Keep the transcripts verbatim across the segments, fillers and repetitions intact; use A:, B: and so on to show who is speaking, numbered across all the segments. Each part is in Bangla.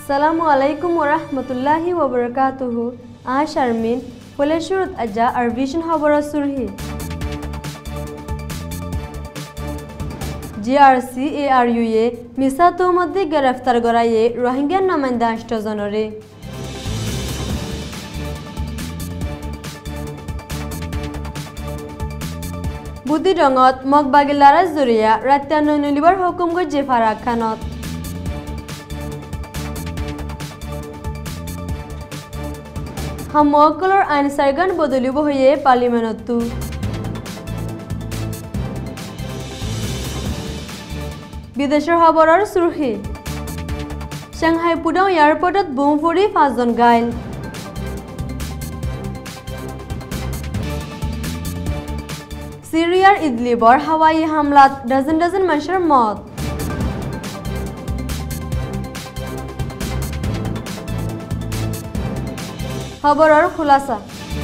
A: Assalamu alaikum warahmatullahi wabarakatuh. Ah Sharmin, Pole Shurut Aja আর Vision Habara Surhi. G R C A R U এ মিসা তোহমতে গ্রেফতার করায়ে রোহিঙ্গার নামাইন্দা আষ্ট জনরে বুদ্ধি রঙত মগবাগিলারা জরিয়া রাত্যান্ন নলিবার হুকুম গজে ফারাক খানত হামকলর আইন সারগান বদলিব হয়ে পার্লিমেন্টতু বিদেশের খবরের সুরখি সাংহাই পুডাও এয়ারপোর্টত বোম ফুৰি পাঁচজন ঘাইল সিরিয়ার ইদলিবর হাওয়াই হামলাত ডজন ডজন মানুষের মত খবরের খুলাসা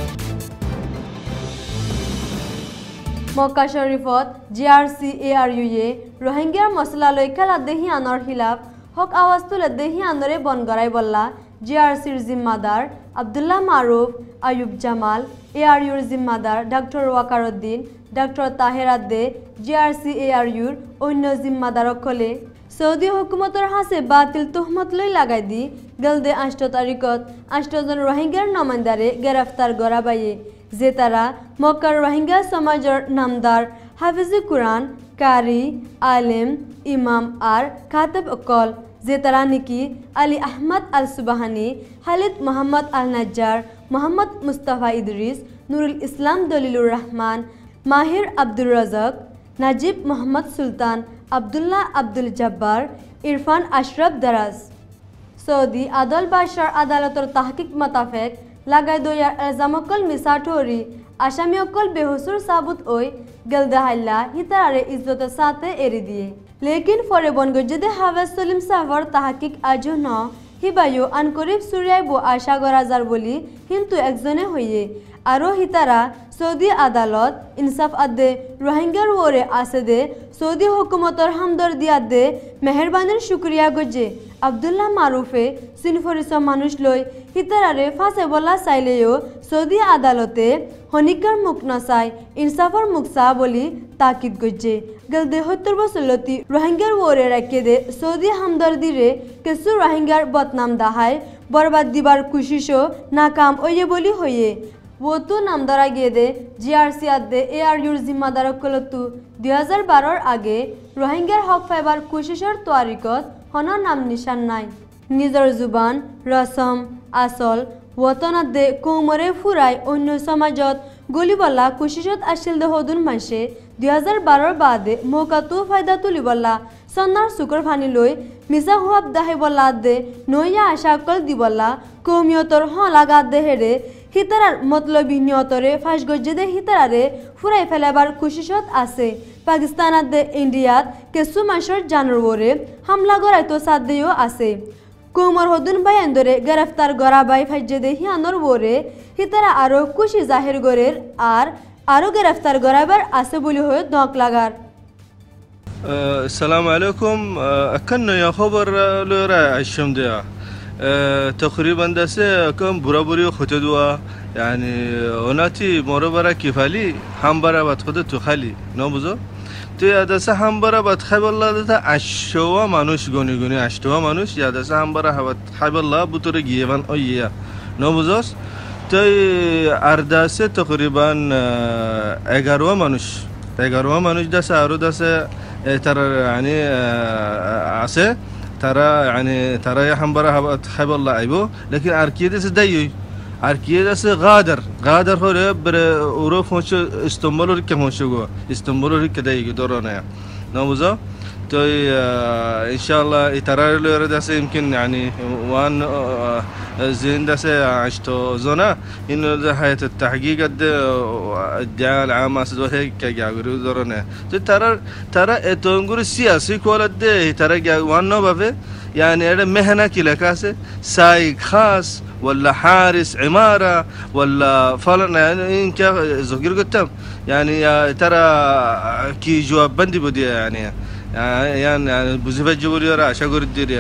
A: মক্কা শরীফত G R C A R U এ রোহিঙ্গার মশলা লৈ খেলা দেহি আনর খিলাফ হক আওয়াজ তুলে দেহি আনরে বন গড়াই বললা জি আর সির জিম্মাদার আব্দুল্লাহ মারুফ আয়ুব জামাল এ আর ইউর জিম্মাদার ডক্টর ওয়াকারউদ্দিন ডক্টর তাহের আদ্দে G R C A R ইউর অন্য জিম্মাদারক হলে সৌদি হুকুমতর হাসে বাতিল তুহমত লৈ লাগাই দি গলদে আষ্ট তারিখত আষ্টজন রোহিঙ্গার নমাইন্দারে গ্রেফতার করা বাইয়ে যে তারা মক্কার রোহিঙ্গা সমাজের নামদার হাফিজে কুরআন কারি আলেম ইমাম আর খাতব অকল যে তারা নিকি আলী আহমদ আল সুবাহানি খালিদ মোহাম্মদ আল নাজ্জার মোহাম্মদ মুস্তাফা ইদরিস নুরুল ইসলাম দলিলুর রহমান মাহির আব্দুর রাজাক নাজিব মোহাম্মদ সুলতান আব্দুল্লাহ আব্দুল জব্বার ইরফান আশরাফ দারাজ সৌদি আদল বাদশার আদালতর তাহকিক মোতাবেক লাগাই দয়ার এলজামকল মিসা ঠোরি আসামি অকল বেহুসুর সাবুত ওই গলদা হাইলা হিতারে ইজ্জতের সাথে এরি দিয়ে লেকিন ফরে বনগজদে হাফেজ সলিম সাহর তাহকিক আজও ন হিবায়ু আনকরিব সুরিয়াই বো আশা করা যার বলি কিন্তু একজনে হইয়ে আরও হিতারা সৌদি আদালত ইনসাফ আদে রোহিঙ্গার ওরে আসে দে সৌদি হুকুমতর হামদর্দি আদে মেহরবানির শুক্রিয়া গজে আব্দুল্লাহ মারুফে সিনফরিস মানুষ লই হিতারারে ফাঁসে বলা চাইলেও সৌদি আদালতে হনিকার মুখ নচাই ইনসাফর মুখ চা বলি তাকিদ গজে গলদে সত্তর বছর লতি রোহিঙ্গার ওরে রাখে দে সৌদি হামদর্দিরে কিছু রোহিঙ্গার বদনাম দাহাই বরবাদ দিবার কুশিসও নাকাম ওয়ে বলি হইয়ে वो तो नामदारा गए दे जी आर सी आदे ए आर यूर जिम्मादार कलतु दुई हजार बारर आगे रोहिंग्यार हक फाइबार कोशिशर तारिकत हनर नाम निशान नाई निजर जुबान रसम आसल वतन आदे कौमरे फुराय अन्य समाजत गलिबल्ला कोशिशत आसिल दे हदुन मानसे दुई हजार बारर बादे मौकातो फायदा तुलिबल्ला सन्नार सुकर फानी लई मिसा हुआब दाहे बल्ला दे नया आशा कल दिबल्ला कौमियतर ह लागা दे हेरे হিতারার মতলবী নিয়তরে ফাঁস গজ্জেদে হিতারারে ফুরাই ফেলাবার কোশিশত আছে পাকিস্তানাত দে ইন্ডিয়াত কিছু মানুষের জানরে হামলা গড়াইতো সাদেও আছে কোমর হদুন বায়ান্দরে গ্রেফতার গড়া বাই ফাইজেদে হিয়ানর ওরে হিতারা আরো খুশি জাহির গরের আর আরো গ্রেফতার গড়াবার আছে বলি হয়ে দক লাগার
B: السلام عليكم أكن يا خبر لورا الشمدية تقريبا دسه كم برا بري خطدوا يعني وناتي مربرا كفالي هم برا بتخد تو خالي نبوزو تو يا دسه هم برا بتخيب الله ده عشوا مانوش گوني گوني عشوا مانوش يا دسه هم برا بتخيب الله بطور جيوان أيه نبوزوس تو أرداسه تقريبا اجاروا مانوش اجاروا مانوش دسه أرو دسه ترى يعني عسى ترى يعني ترى يا حنبرة تخيب الله عيبه لكن أركيدس دايو أركيدس غادر غادر هو بر أوروف هوش استنبول رك هوش جوا استنبول رك دايو دورانا نوزا تو إن شاء الله ترى اللي يردس يمكن يعني وان زين دس عشتو زنا إنه ده حياة التحقيق ده الدعاء العامة سدوا هيك كجاورو دورانا ترى ترى تونغور السياسي كولد ده ترى جا وان نوبه يعني هذا مهنة كلا كاسة سايق خاص ولا حارس عمارة ولا فلان يعني إنك زوجير قدام يعني ترى كي جواب بندي بدي يعني يعني يعني بوزيفة جبوري را شغور الدنيا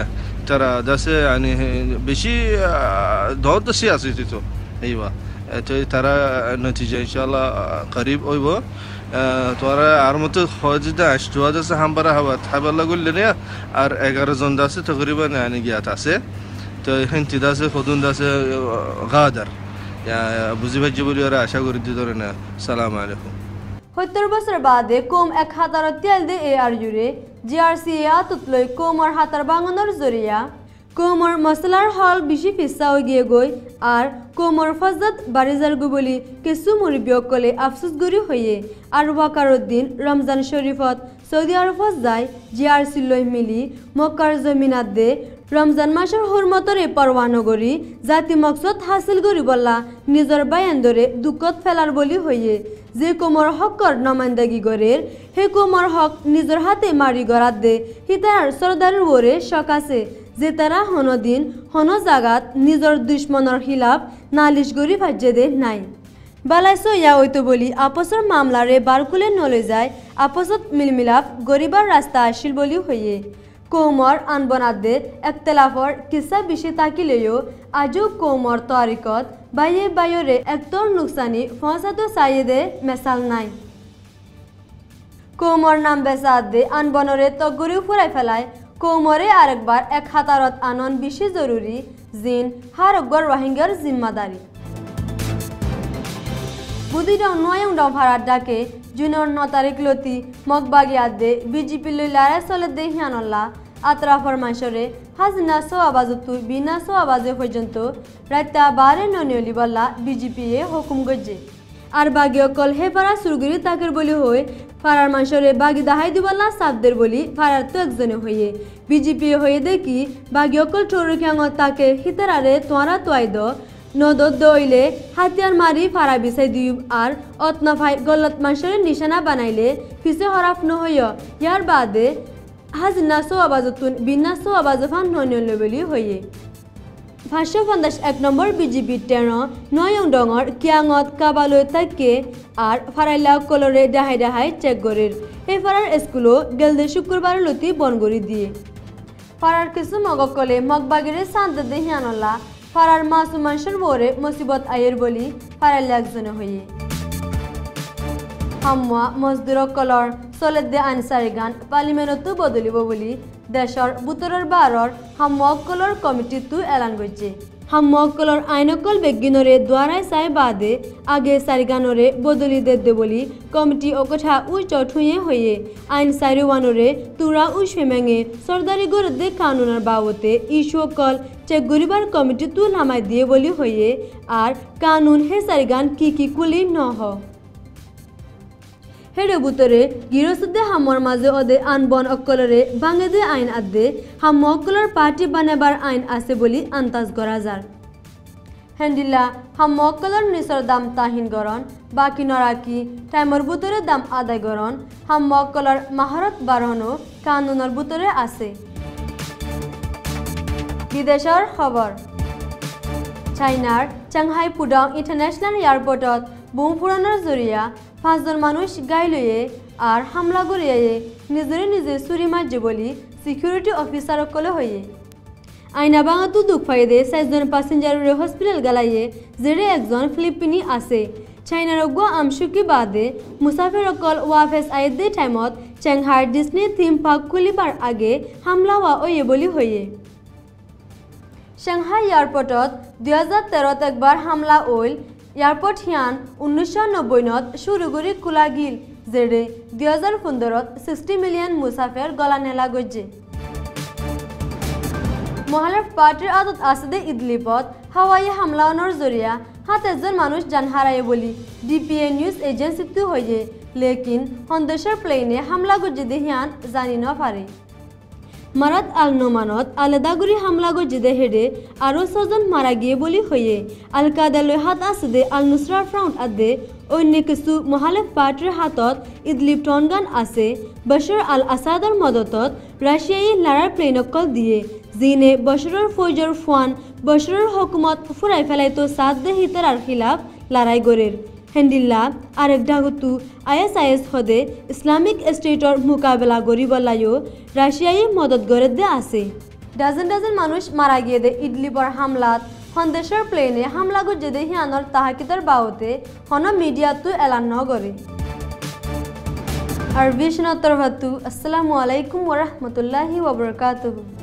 B: ترى داسه يعني بشي دود سياسي تو ايوه ترى النتيجه ان شاء الله قريب ايوه ترى عرمت خواجده اشتوا داسه هم برا هوا حبل اقول لنا ار اغار زون داسه تقريبا يعني جات اسه تو هنت داسه خودون داسه غادر يا ابو زبير جبل يرا আশা করি দিদরনা সালাম আলাইকুম
A: সত্তৰ বছৰ বাদে কম এক হাতাৰ তেল দে এ আৰ ইউৰে জি আৰ চি এ আতুতলৈ কমৰ হাতাৰ বাঙনৰ জৰিয়া কোমর মশলার হল বেশি ফিসা হয়ে গিয়ে গই আর কোমর ফজত বারিজার গো বলি কিছু মুরব্বিয়কলে আফসোস গরি হয়ে আর ওয়াকারউদ্দিন রমজান শরীফত সৌদি আরবত যায় জিআরসি লই মিলি মক্কার জমিনাত দে রমজান মাসের হুরমতরে পরওয়ানো করি জাতি মকসদ হাসিল করি বলা নিজের বায়ান ধরে দুঃখত ফেলার বলি হয়ে যে কোমর হকর নমাইন্দাগি গরের হে কোমর হক নিজের হাতে মারি গড়াত দে হিতার সরদারের ওরে শখ আছে যে তারা হনদিন হন জাগাত নিজের দুশ্মনের খিলাফ নালিশ গরি ভাজ্যে দে নাই বালাইছো ইয়া হইতো বলি আপসর মামলারে বারকুলে নলে যায় আপসত মিলমিলাপ গরিবার রাস্তা আসিল বলি হইয়ে কোমর আনবনাদে একতলাফর কিসা বেশি তাকিলেও আজও কোমর তারিকত বাইয়ে বাইরে একতর নুকসানি ফসাদো সাইয়েদে মেসাল নাই কোমর নাম বেসাদ দে আনবনরে তগরি ফুরাই ফেলায় কোমরে আরেকবার এক হাতারত আনন বেশি জরুরি জিন হারগর রোহিঙ্গার জিম্মাদারি বুদিরাও নয়ং ডাও ভাড়ার ডাকে জুনের ন তারিখ লতি মগবাগিয়াত দে বিজেপি লই লারে চলে দে হিয়ানল্লা আতরাফর মাসরে হাজনা সো আবাজতু বিনা সো আবাজে পর্যন্ত রাইতা বারে ননিয়লি বল্লা বিজেপি এ হুকুম গজ্জে আর বাগিও কল হে পারা সুরগুরি তাকের বলি হই ফারার মাসরে বাগি দাহাই দিবল্লা সাবদের বলি ফারার তো একজনে হইয়ে বিজেপি হয়ে দেখি বাগিও কল ঠোরু খ্যাঙ তাকে হিতারারে তোয়ারা তোয়াই দ নদত দইলে হাতিয়ার মারি ফারা বিছাই দিউব আর অতনফাই গলত মাসরে নিশানা বানাইলে ফিসে হরাফ নহইয় ইয়ার বাদে হাজনা সো আবাজতুন বিনা সো আবাজফান ননিয়ল বলি হইয়ে পাঁচশো পঞ্চাশ এক নম্বর বিজেপি তেরো নয়ং ডঙর কিয়াঙত কাবালৈ তাকে আর ফারাইলা কলরে ডাহাই ডাহাই চেক গরের এই ফারার স্কুলও গেলদে শুক্রবার লতি বন গরি দিয়ে ফারার কিছু মগকলে মগবাগিরে শান্ত দেহিয়ানলা ফারার মাসু মানুষের বোরে মুসিবত আয়ের বলি ফারাইলা একজনে হইয়ে হামুয়া মজদুর কলর চলেত দে আনসারি গান পার্লিমেন্টতো বদলিব বলি দেশৰ বুতৰৰ বাৰৰ হামকলৰ কমিটিটো এলান কৰিছে হামকলৰ আইনকল বেগিনৰে দ্বাৰাই চাই বাদে আগে চাৰিগানৰে বদলি দে দে বুলি কমিটি অকথা উচ্চ ঠুয়ে হয়ে আইন চাৰিৱানৰে তুৰা উচ ফেমেঙে সরদারি গড় দে কানুনৰ বাবতে ইস্যুকল চেক গরিবার কমিটিটো নামাই দিয়ে বলি হয়ে আর কানুন হে চাৰিগান কি কি কুলি নহ হেডে বুতরে গিরসুদে হামর মাঝে ওদে আনবন অকলরে বাঙেদে আইন আদে হাম অকলর পার্টি বানাবার আইন আছে বলি আন্তাজ করা যার হেন্ডিলা হাম অকলর নিসর দাম তাহিন গরন বাকি নরাকি টাইমর বুতরে দাম আদায় গরন হাম অকলর মাহারত বাড়ানো কানুনের বুতরে আছে বিদেশৰ খবর চাইনার চাংহাই পুডং ইন্টারন্যাশনাল এয়ারপোর্টত বোম ফুরানোর জরিয়া পাঁচজন মানুষ গাই লয়ে আর হামলা করিয়ে নিজরে নিজে চুরি মারছে বলি সিকিউরিটি অফিসারকলে হয়ে আইনা বাঙাতো দুঃখ পাইদে চারজন প্যাসেঞ্জারের হসপিটাল গালাইয়ে যেরে একজন ফিলিপিনি আছে চাইনার অজ্ঞ আমসুকি বাদে মুসাফিরকল ওয়াফেস আইদে টাইমত চেংহাই ডিজনি থিম পার্ক খুলিবার আগে হামলা হওয়া ওয়ে বলি হয়ে সাংহাই এয়ারপোর্টত দুই হাজার তেরোত একবার হামলা ওইল এয়ারপোর্ট হিয়ান উনিশশো নব্বই নত শুরু করে খোলা গিল যেরে দুই হাজার পনেরোত সিক্সটি মিলিয়ন মুসাফির গলা নেলা গজ্জে মহালফ পার্টির আদত আসদে ইদলিপত হাওয়াই হামলাওয়ানোর জরিয়া হাত একজন মানুষ জান হারায় বলি ডিপিএ নিউজ এজেন্সিতে হয়ে লেকিন হন্দেশের প্লেনে হামলা গজ্জে দে হিয়ান জানি ন পারে মারাত আল নোমানত আলাদাগুড়ি হামলা গজ্জে হেডে আরও ছজন মারা গিয়ে বলি হয়ে আল কাদালৈ হাত আসদে আল নুসরার ফ্রাউন্ড আদে অন্য কিছু মহালেফ পার্টির হাতত ইদলিপ টনগান আছে বশর আল আসাদর মদতত রাশিয়াই লারার প্লেনকল দিয়ে জিনে বশরের ফৌজর ফুয়ান বশরের হকুমত ফুরাই ফেলাইতো সাত দে হিতার খিলাফ লড়াই গড়ের হেন্ডিল্লা আরেক ডাগুতু আইএস আইএস হদে ইসলামিক স্টেটর মোকাবেলা গরিবলায়ও রাশিয়াই মদত গড়ে দে আছে ডাজন ডাজন মানুষ মারা গিয়ে দে ইডলিবর হামলাত সন্দেশের প্লেনে হামলা গুজে দে হিয়ানোর তাহাকিদর বাউতে হন মিডিয়াতো এলান নগরে আর বিষ্ণু তরফাতু আসসালামু আলাইকুম ওয়া রাহমাতুল্লাহি ওয়া বারাকাতুহু।